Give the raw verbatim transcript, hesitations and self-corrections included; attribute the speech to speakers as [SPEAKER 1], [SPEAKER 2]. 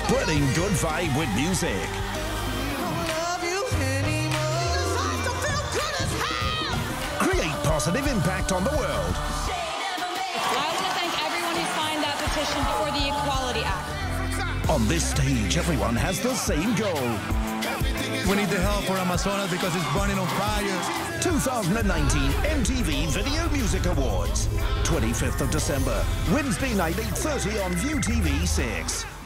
[SPEAKER 1] Spreading good vibe with music. Create positive impact on the world.
[SPEAKER 2] I want to thank everyone who signed that petition for the Equality Act.
[SPEAKER 1] On this stage, everyone has the same goal.
[SPEAKER 3] We need the help for Amazonas because it's burning on fire.
[SPEAKER 1] twenty nineteen M T V Video Music Awards. twenty-fifth of December, Wednesday night, eight thirty on View T V six.